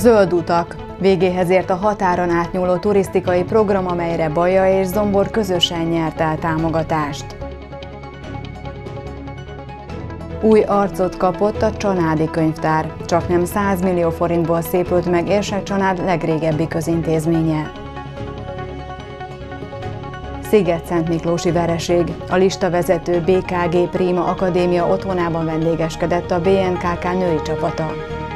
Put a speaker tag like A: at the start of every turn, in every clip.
A: Zöld utak. Végéhez ért a határon átnyúló turisztikai program, amelyre Baja és Zombor közösen nyert el támogatást. Új arcot kapott a Csanádi Könyvtár. Csaknem 100 millió forintból szépült meg Érsekcsanád legrégebbi közintézménye. Szigetszentmiklósi vereség. A listavezető BKG Prima Akadémia otthonában vendégeskedett a BNKK női csapata.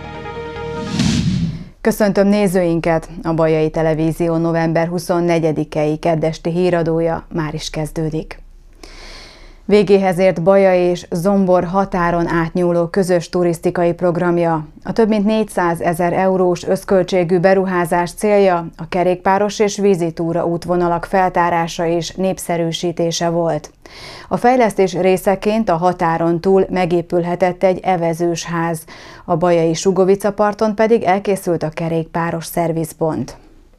A: Köszöntöm nézőinket! A Bajai Televízió november 24-i keddesti híradója már is kezdődik. Végéhez ért Baja és Zombor határon átnyúló közös turisztikai programja. A több mint 400 000 eurós összköltségű beruházás célja a kerékpáros és vízitúra útvonalak feltárása és népszerűsítése volt. A fejlesztés részeként a határon túl megépülhetett egy evezős ház, a bajai Sugovica parton pedig elkészült a kerékpáros szervizpont.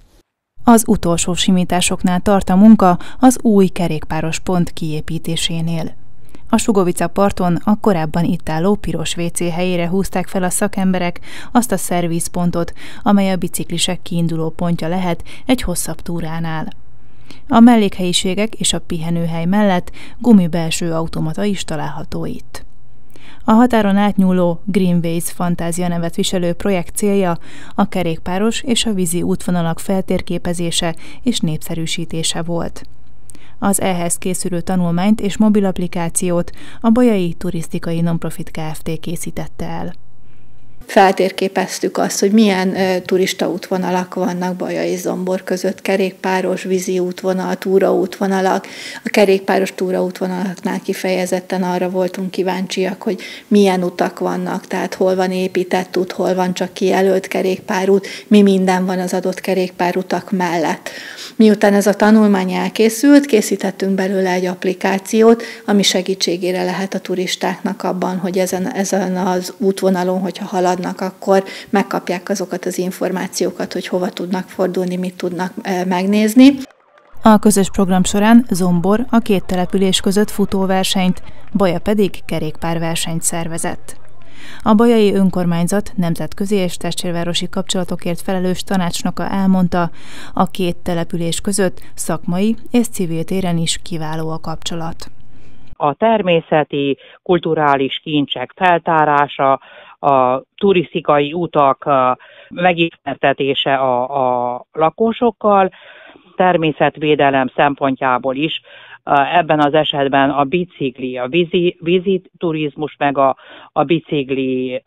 B: Az utolsó simításoknál tart a munka az új kerékpáros pont kiépítésénél. A Sugovica parton a korábban itt álló piros WC helyére húzták fel a szakemberek azt a szervizpontot, amely a biciklisek kiinduló pontja lehet egy hosszabb túránál. A mellékhelyiségek és a pihenőhely mellett gumibelső automata is található itt. A határon átnyúló Greenways Fantázia nevet viselő projekt célja a kerékpáros és a vízi útvonalak feltérképezése és népszerűsítése volt. Az ehhez készülő tanulmányt és mobil applikációt a Bajai Turisztikai Nonprofit Kft. Készítette el.
C: Feltérképeztük azt, hogy milyen turistaútvonalak vannak Baja és Zombor között, kerékpáros, vízi útvonal, túraútvonalak. A kerékpáros túraútvonalaknál kifejezetten arra voltunk kíváncsiak, hogy milyen utak vannak, tehát hol van épített út, hol van csak kijelölt kerékpárút, mi minden van az adott kerékpárutak mellett. Miután ez a tanulmány elkészült, készítettünk belőle egy applikációt, ami segítségére lehet a turistáknak abban, hogy ezen az útvonalon, hogyha haladnak, akkor megkapják azokat az információkat, hogy hova tudnak fordulni, mit tudnak megnézni.
B: A közös program során Zombor a két település között futóversenyt, Baja pedig kerékpárversenyt szervezett. A bajai önkormányzat nemzetközi és testvérvárosi kapcsolatokért felelős tanácsnoka elmondta, a két település között szakmai és civil téren is kiváló a kapcsolat.
D: A természeti, kulturális kincsek feltárása, a turisztikai utak megismertetése a lakósokkal, természetvédelem szempontjából is, ebben az esetben a bicikli, a vízi turizmus, meg a bicikli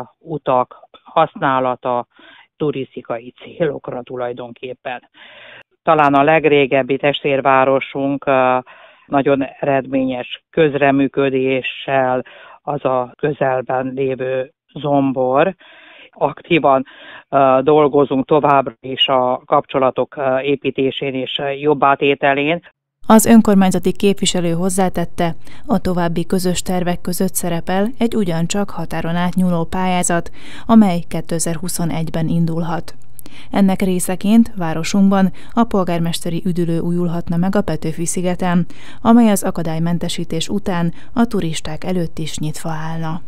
D: utak használata turisztikai célokra tulajdonképpen. Talán a legrégebbi testvérvárosunk nagyon eredményes közreműködéssel az a közelben lévő Zombor. Aktívan dolgozunk továbbra is a kapcsolatok építésén és jobbátételén.
B: Az önkormányzati képviselő hozzátette, a további közös tervek között szerepel egy ugyancsak határon átnyúló pályázat, amely 2021-ben indulhat. Ennek részeként városunkban a polgármesteri üdülő újulhatna meg a Petőfi-szigeten, amely az akadálymentesítés után a turisták előtt is nyitva állna.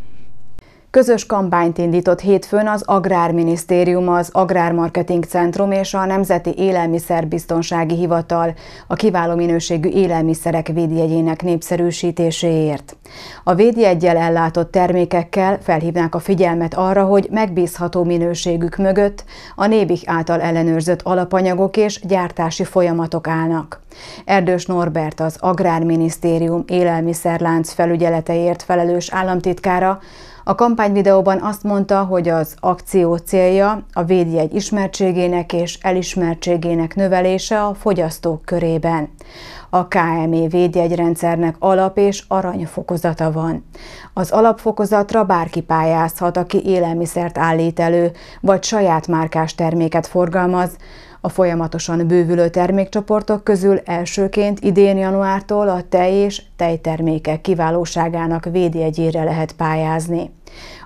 A: Közös kampányt indított hétfőn az Agrárminisztérium, az Agrármarketing Centrum és a Nemzeti Élelmiszerbiztonsági Hivatal a kiváló minőségű élelmiszerek védjegyének népszerűsítéséért. A védjeggyel ellátott termékekkel felhívnák a figyelmet arra, hogy megbízható minőségük mögött a NÉBIH által ellenőrzött alapanyagok és gyártási folyamatok állnak. Erdős Norbert, az Agrárminisztérium élelmiszerlánc felügyeleteért felelős államtitkára a kampányvideóban azt mondta, hogy az akció célja a védjegy ismertségének és elismertségének növelése a fogyasztók körében. A KME védjegyrendszernek alap- és aranyfokozata van. Az alapfokozatra bárki pályázhat, aki élelmiszert állít elő, vagy saját márkás terméket forgalmaz. A folyamatosan bővülő termékcsoportok közül elsőként idén januártól a tej és tejtermékek kiválóságának védjegyére lehet pályázni.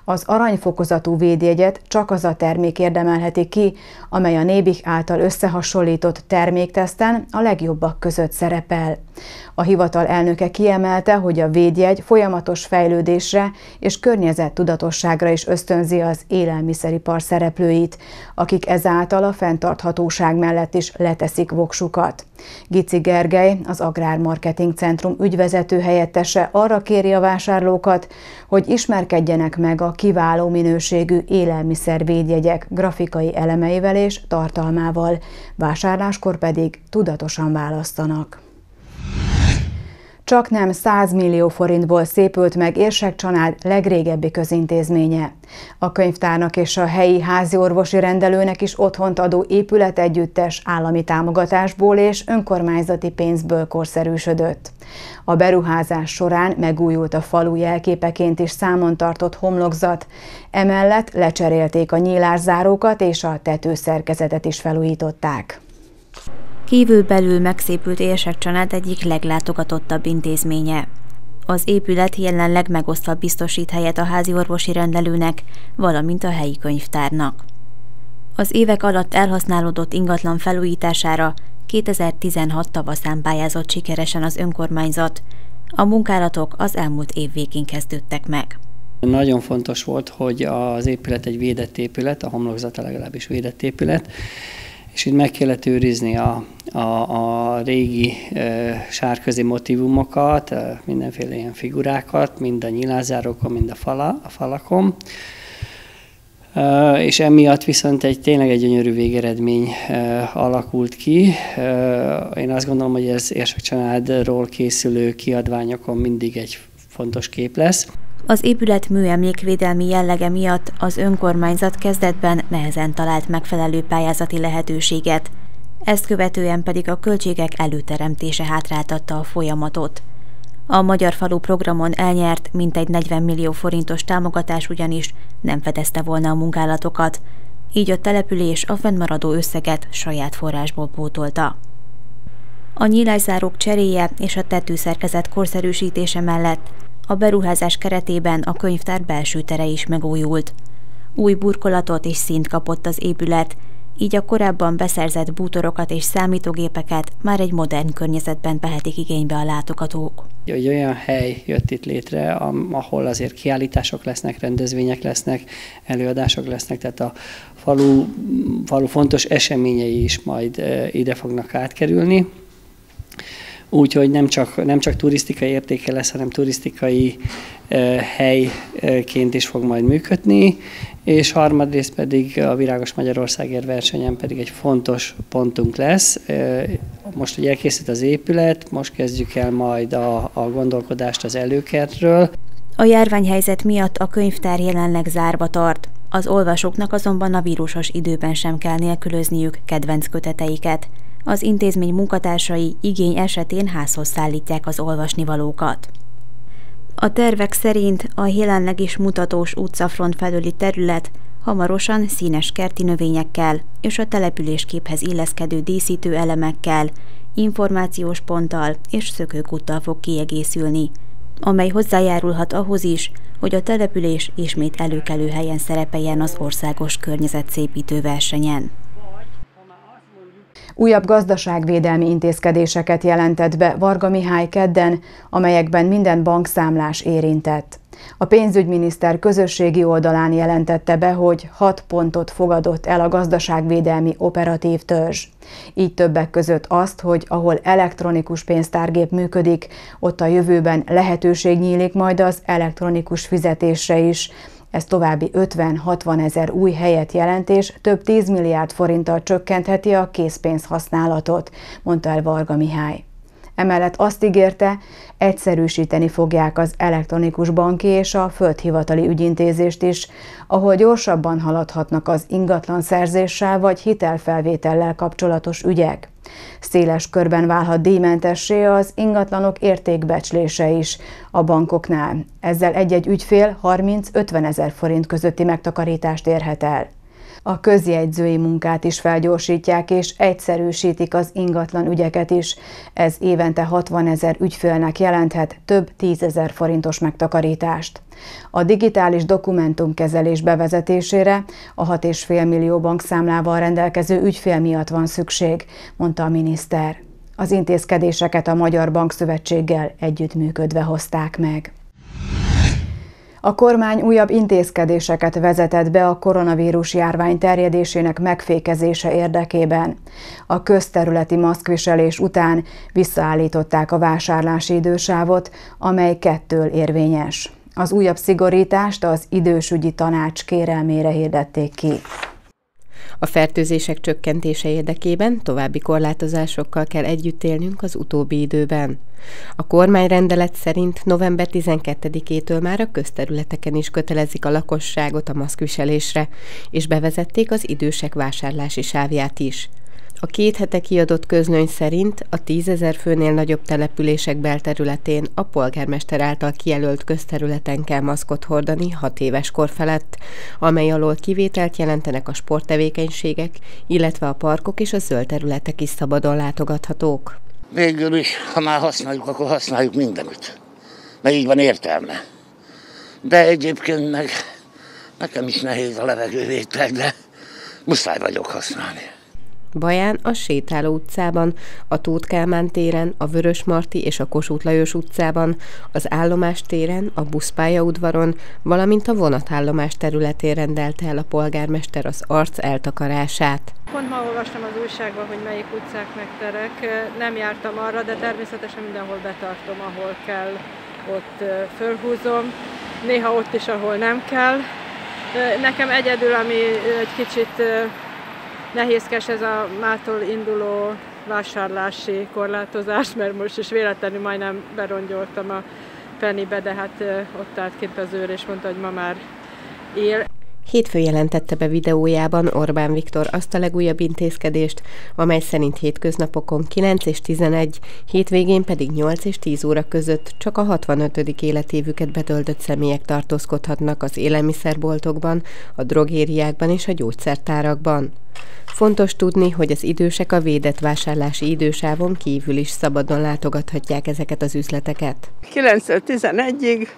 A: Az aranyfokozatú védjegyet csak az a termék érdemelheti ki, amely a NÉBIH által összehasonlított termékteszten a legjobbak között szerepel. A hivatal elnöke kiemelte, hogy a védjegy folyamatos fejlődésre és környezettudatosságra is ösztönzi az élelmiszeripar szereplőit, akik ezáltal a fenntarthatóság mellett is leteszik voksukat. Gici Gergely, az Agrármarketing Centrum ügyvezető helyettese arra kéri a vásárlókat, hogy ismerkedjenek meg a kiváló minőségű élelmiszervédjegyek grafikai elemeivel és tartalmával, vásárláskor pedig tudatosan választanak. Csaknem 100 millió forintból szépült meg Érsek család legrégebbi közintézménye. A könyvtárnak és a helyi háziorvosi rendelőnek is otthont adó épületegyüttes állami támogatásból és önkormányzati pénzből korszerűsödött. A beruházás során megújult a falu jelképeként is számon tartott homlokzat, emellett lecserélték a nyílászárókat és a tetőszerkezetet is felújították.
E: Kívülbelül megszépült Érsek család egyik leglátogatottabb intézménye. Az épület jelenleg megosztva biztosít helyet a háziorvosi rendelőnek, valamint a helyi könyvtárnak. Az évek alatt elhasználódott ingatlan felújítására 2016 tavaszán pályázott sikeresen az önkormányzat. A munkálatok az elmúlt év végén kezdődtek meg.
F: Nagyon fontos volt, hogy az épület egy védett épület, a homlokzata legalábbis védett épület, és itt meg kellett őrizni a régi sárközi motivumokat, mindenféle ilyen figurákat, mind a nyílászárokon, mind a falakon. És emiatt viszont tényleg egy gyönyörű végeredmény alakult ki. Én azt gondolom, hogy ez Érsek családról készülő kiadványokon mindig egy fontos kép lesz.
E: Az épület műemlékvédelmi jellege miatt az önkormányzat kezdetben nehezen talált megfelelő pályázati lehetőséget, ezt követően pedig a költségek előteremtése hátráltatta a folyamatot. A Magyar Falu programon elnyert mintegy 40 millió forintos támogatás ugyanis nem fedezte volna a munkálatokat, így a település a fennmaradó összeget saját forrásból pótolta. A nyílászárók cseréje és a tetőszerkezet korszerűsítése mellett a beruházás keretében a könyvtár belső tere is megújult. Új burkolatot és színt kapott az épület, így a korábban beszerzett bútorokat és számítógépeket már egy modern környezetben vehetik igénybe a látogatók.
F: Egy olyan hely jött itt létre, ahol azért kiállítások lesznek, rendezvények lesznek, előadások lesznek, tehát a falu fontos eseményei is majd ide fognak átkerülni. Úgyhogy nem csak turisztikai értéke lesz, hanem turisztikai helyként is fog majd működni, és harmadrészt pedig a Virágos Magyarországért versenyen pedig egy fontos pontunk lesz. Most ugye elkészült az épület, most kezdjük el majd a gondolkodást az előkertről.
E: A járványhelyzet miatt a könyvtár jelenleg zárva tart. Az olvasóknak azonban a vírusos időben sem kell nélkülözniük kedvenc köteteiket. Az intézmény munkatársai igény esetén házhoz szállítják az olvasnivalókat. A tervek szerint a jelenleg is mutatós utcafront felüli terület hamarosan színes kerti növényekkel és a településképhez illeszkedő díszítő elemekkel, információs ponttal és szökőkúttal fog kiegészülni, amely hozzájárulhat ahhoz is, hogy a település ismét előkelő helyen szerepeljen az országos környezetszépítő versenyen.
A: Újabb gazdaságvédelmi intézkedéseket jelentett be Varga Mihály kedden, amelyekben minden bankszámlás érintett. A pénzügyminiszter közösségi oldalán jelentette be, hogy 6 pontot fogadott el a gazdaságvédelmi operatív törzs. Így többek között azt, hogy ahol elektronikus pénztárgép működik, ott a jövőben lehetőség nyílik majd az elektronikus fizetésre is. Ez további 50-60 ezer új helyet jelent, és több 10 milliárd forinttal csökkentheti a készpénz használatot, mondta el Varga Mihály. Emellett azt ígérte, egyszerűsíteni fogják az elektronikus banki és a földhivatali ügyintézést is, ahol gyorsabban haladhatnak az ingatlanszerzéssel vagy hitelfelvétellel kapcsolatos ügyek. Széles körben válhat díjmentessé az ingatlanok értékbecslése is a bankoknál. Ezzel egy-egy ügyfél 30-50 ezer forint közötti megtakarítást érhet el. A közjegyzői munkát is felgyorsítják és egyszerűsítik az ingatlan ügyeket is. Ez évente 60 000 ügyfélnek jelenthet több 10 000 forintos megtakarítást. A digitális dokumentumkezelés bevezetésére a 6,5 millió bankszámlával rendelkező ügyfél miatt van szükség, mondta a miniszter. Az intézkedéseket a Magyar Bankszövetséggel együttműködve hozták meg. A kormány újabb intézkedéseket vezetett be a koronavírus járvány terjedésének megfékezése érdekében. A közterületi maszkviselés után visszaállították a vásárlási idősávot, amely 2-től érvényes. Az újabb szigorítást az idősügyi tanács kérelmére hirdették ki.
G: A fertőzések csökkentése érdekében további korlátozásokkal kell együtt élnünk az utóbbi időben. A kormányrendelet szerint november 12-től már a közterületeken is kötelezik a lakosságot a maszkviselésre, és bevezették az idősek vásárlási sávját is. A 2 hete kiadott közlöny szerint a 10 000 főnél nagyobb települések belterületén a polgármester által kijelölt közterületen kell maszkot hordani 6 éves kor felett, amely alól kivételt jelentenek a sporttevékenységek, illetve a parkok és a zöld területek is szabadon látogathatók.
H: Végül is, ha már használjuk, akkor használjuk mindenütt, mert így van értelme. De egyébként meg nekem is nehéz a levegővétel, de muszáj vagyok használni.
G: Baján a Sétáló utcában, a Tóth Kálmán téren, a Vörösmarty és a Kossuth Lajos utcában, az Állomás téren, a buszpályaudvaron, valamint a vonatállomás területén rendelte el a polgármester az arc eltakarását.
I: Pont ma olvastam az újságban, hogy melyik utcák meg terek. Nem jártam arra, de természetesen mindenhol betartom, ahol kell, ott fölhúzom. Néha ott is, ahol nem kell. Nekem egyedül, ami egy kicsit nehézkes, ez a mától induló vásárlási korlátozás, mert most is véletlenül majdnem berongyoltam a Pennybe, de hát ott állt kint az őr, és mondta, hogy ma már él.
G: Hétfőn jelentette be videójában Orbán Viktor azt a legújabb intézkedést, amely szerint hétköznapokon 9 és 11, hétvégén pedig 8 és 10 óra között csak a 65. életévüket betöltött személyek tartózkodhatnak az élelmiszerboltokban, a drogériákban és a gyógyszertárakban. Fontos tudni, hogy az idősek a védett vásárlási idősávon kívül is szabadon látogathatják ezeket az üzleteket.
J: 9-től 11-ig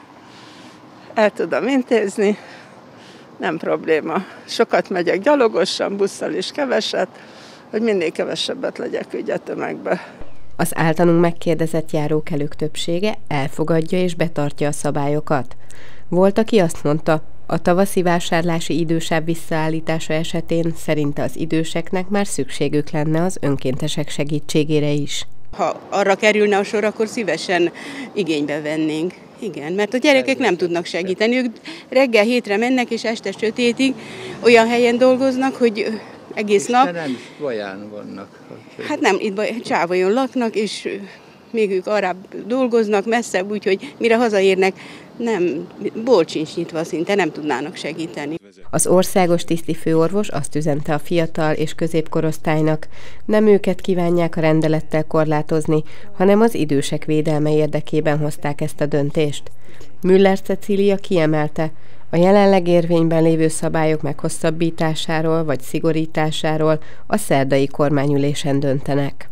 J: el tudom intézni, nem probléma. Sokat megyek gyalogosan, busszal is keveset, hogy minél kevesebbet legyek ügyetömegbe.
G: Az általunk megkérdezett járókelők többsége elfogadja és betartja a szabályokat. Volt, aki azt mondta, a tavaszi vásárlási idősáv visszaállítása esetén szerinte az időseknek már szükségük lenne az önkéntesek segítségére is.
K: Ha arra kerülne a sor, akkor szívesen igénybe vennénk. Igen, mert a gyerekek nem tudnak segíteni. Ők reggel 7-re mennek, és este 5-ig olyan helyen dolgoznak, hogy egész nap...
L: De nem is Baján vannak.
K: Hát nem, itt Csávajon laknak, és még ők arrább dolgoznak, messzebb, úgyhogy mire hazaérnek, nem, bolt sincs nyitva szinte, nem tudnának segíteni.
G: Az országos tisztifőorvos azt üzente a fiatal és középkorosztálynak, nem őket kívánják a rendelettel korlátozni, hanem az idősek védelme érdekében hozták ezt a döntést. Müller Cecília kiemelte, a jelenleg érvényben lévő szabályok meghosszabbításáról vagy szigorításáról a szerdai kormányülésen döntenek.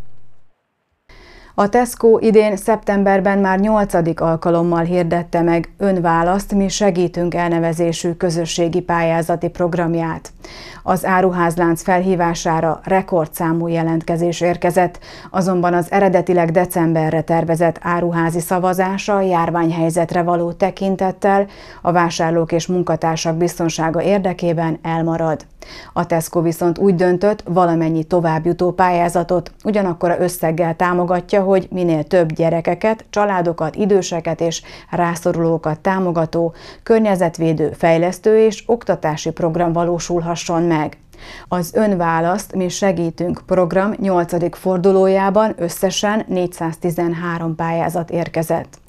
A: A Tesco idén szeptemberben már 8. alkalommal hirdette meg Önválaszt, mi segítünk elnevezésű közösségi pályázati programját. Az áruházlánc felhívására rekordszámú jelentkezés érkezett, azonban az eredetileg decemberre tervezett áruházi szavazás a járványhelyzetre való tekintettel a vásárlók és munkatársak biztonsága érdekében elmarad. A Tesco viszont úgy döntött, valamennyi továbbjutó pályázatot ugyanakkora összeggel támogatja, hogy minél több gyerekeket, családokat, időseket és rászorulókat támogató, környezetvédő, fejlesztő és oktatási program valósulhasson meg. Az Önválaszt, mi segítünk program 8. fordulójában összesen 413 pályázat érkezett.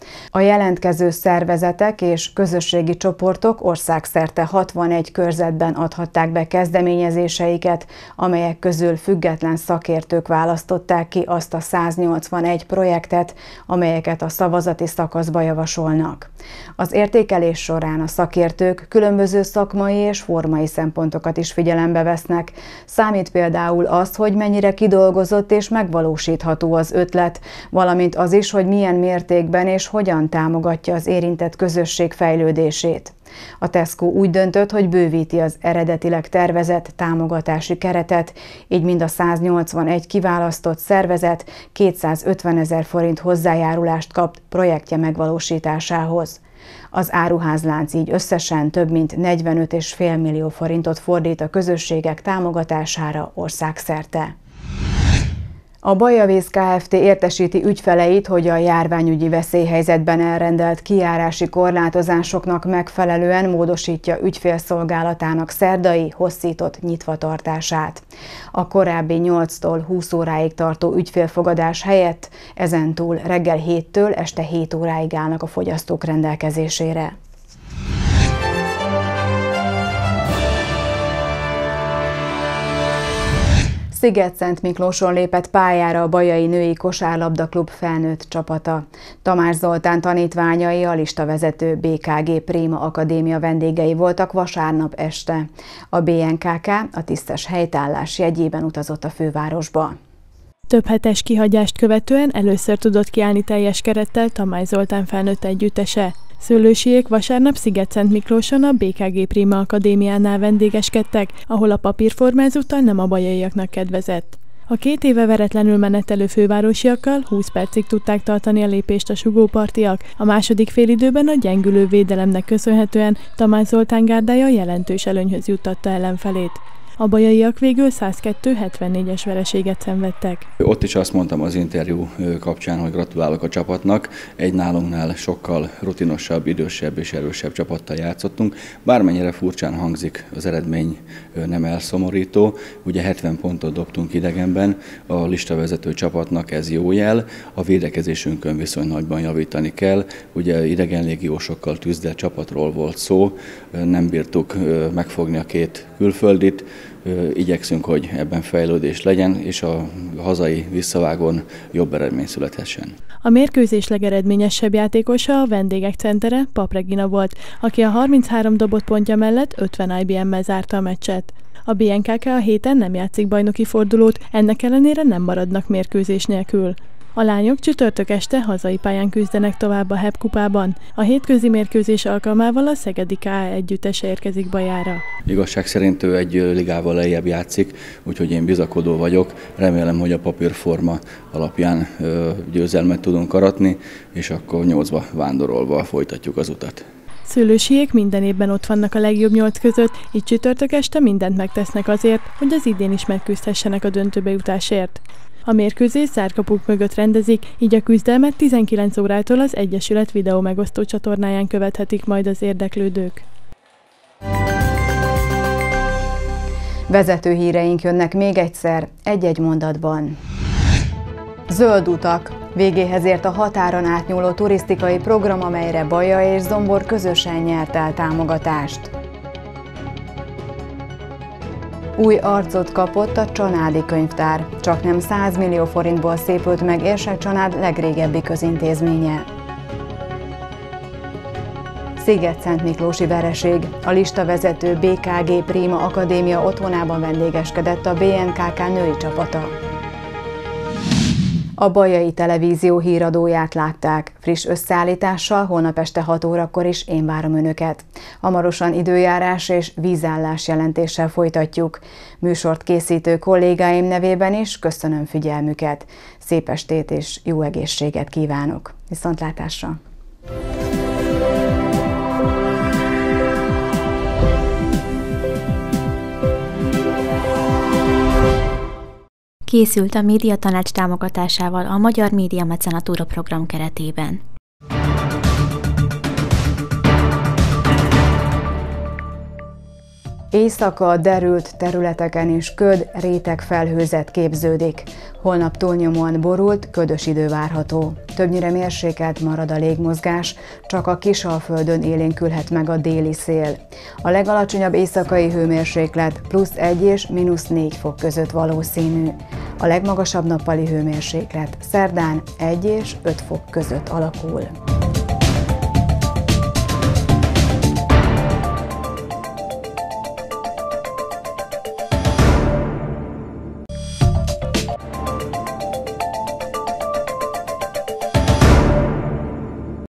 A: A jelentkező szervezetek és közösségi csoportok országszerte 61 körzetben adhatták be kezdeményezéseiket, amelyek közül független szakértők választották ki azt a 181 projektet, amelyeket a szavazati szakaszba javasolnak. Az értékelés során a szakértők különböző szakmai és formai szempontokat is figyelembe vesznek. Számít például az, hogy mennyire kidolgozott és megvalósítható az ötlet, valamint az is, hogy milyen mértékben és hogyan támogatja az érintett közösség fejlődését. A Tesco úgy döntött, hogy bővíti az eredetileg tervezett támogatási keretet, így mind a 181 kiválasztott szervezet 250 000 forint hozzájárulást kap projektje megvalósításához. Az áruházlánc így összesen több mint 45,5 millió forintot fordít a közösségek támogatására országszerte. A Bajavíz Kft. Értesíti ügyfeleit, hogy a járványügyi veszélyhelyzetben elrendelt kijárási korlátozásoknak megfelelően módosítja ügyfélszolgálatának szerdai hosszított nyitvatartását. A korábbi 8-tól 20 óráig tartó ügyfélfogadás helyett ezentúl reggel 7-től este 7 óráig állnak a fogyasztók rendelkezésére. Szigetszentmiklóson lépett pályára a Bajai Női Kosárlabdaklub felnőtt csapata. Tamás Zoltán tanítványai, a listavezető BKG Prima Akadémia vendégei voltak vasárnap este. A BNKK a tisztes helytállás jegyében utazott a fővárosba.
L: Több hetes kihagyást követően először tudott kiállni teljes kerettel Tamás Zoltán felnőtt együttese. Szőlősiék vasárnap Szigetszentmiklóson a BKG Prima Akadémiánál vendégeskedtek, ahol a papírformázóttal nem a bajaiaknak kedvezett. A 2 éve veretlenül menetelő fővárosiakkal 20 percig tudták tartani a lépést a sugópartiak, a második félidőben a gyengülő védelemnek köszönhetően Tamás Zoltán gárdája jelentős előnyhöz juttatta ellenfelét. A bajaiak végül 102-74-es vereséget szenvedtek.
M: Ott is azt mondtam az interjú kapcsán, hogy gratulálok a csapatnak. Egy nálunknál sokkal rutinosabb, idősebb és erősebb csapattal játszottunk. Bármennyire furcsán hangzik, az eredmény nem elszomorító. Ugye 70 pontot dobtunk idegenben, a listavezető csapatnak ez jó jel, a védekezésünkön viszont nagyban javítani kell. Ugye idegen légiósokkal tűzdelt csapatról volt szó, nem bírtuk megfogni a 2 külföldit. Igyekszünk, hogy ebben fejlődés legyen, és a hazai visszavágón jobb eredmény születhessen.
L: A mérkőzés legeredményesebb játékosa a vendégek centere, Pap Regina volt, aki a 33 dobott pontja mellett 50 IBM-mel zárta a meccset. A BNKK a héten nem játszik bajnoki fordulót, ennek ellenére nem maradnak mérkőzés nélkül. A lányok csütörtök este hazai pályán küzdenek tovább a HEP kupában. A hétközi mérkőzés alkalmával a Szegedi KA együttese érkezik Bajára.
M: Igazság szerint ő egy ligával lejjebb játszik, úgyhogy én bizakodó vagyok. Remélem, hogy a papírforma alapján győzelmet tudunk aratni, és akkor 8-ba vándorolva folytatjuk az utat.
L: Szőlősiék minden évben ott vannak a legjobb 8 között, így csütörtök este mindent megtesznek azért, hogy az idén is megküzdhessenek a döntőbe jutásért. A mérkőzés zárkapuk mögött rendezik, így a küzdelmet 19 órától az Egyesület videó megosztó csatornáján követhetik majd az érdeklődők.
A: Vezető híreink jönnek még egyszer, egy-egy mondatban. Zöld utak. Végéhez ért a határon átnyúló turisztikai program, amelyre Baja és Zombor közösen nyert el támogatást. Új arcot kapott a Csanádi Könyvtár. Csaknem 100 millió forintból szépült meg Érsek-Csanád legrégebbi közintézménye. Szigetszentmiklósi vereség. A listavezető BKG Prima Akadémia otthonában vendégeskedett a BNKK női csapata. A Bajai Televízió híradóját látták. Friss összeállítással holnap este 6 órakor is én várom Önöket. Hamarosan időjárás és vízállás jelentéssel folytatjuk. Műsort készítő kollégáim nevében is köszönöm figyelmüket. Szép estét és jó egészséget kívánok. Viszontlátásra!
E: Készült a Médiatanács támogatásával a Magyar Média Mecenatúra program keretében.
A: Éjszaka derült területeken is köd, réteg felhőzet képződik. Holnap túlnyomóan borult, ködös idő várható. Többnyire mérsékelt marad a légmozgás, csak a Kisalföldön élénkülhet meg a déli szél. A legalacsonyabb éjszakai hőmérséklet +1 és -4 fok között valószínű. A legmagasabb nappali hőmérséklet szerdán 1 és 5 fok között alakul.